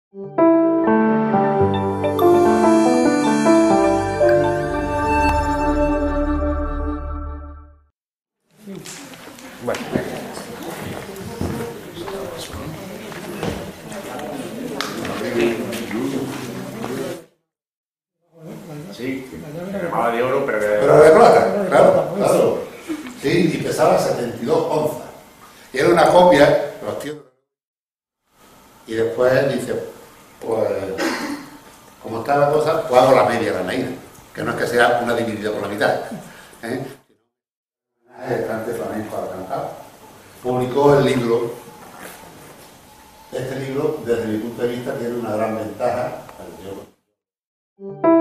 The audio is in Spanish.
Bueno. Sí, se llamaba de oro, pero de plata, claro. Sí, y pesaba 72 onzas. Y era una copia, los tíos. Y después dice, pues, como está la cosa, pues hago la media granaína, que no es que sea una dividida por la mitad. Estante flamenco al cantar. Publicó el libro. Este libro, desde mi punto de vista, tiene una gran ventaja.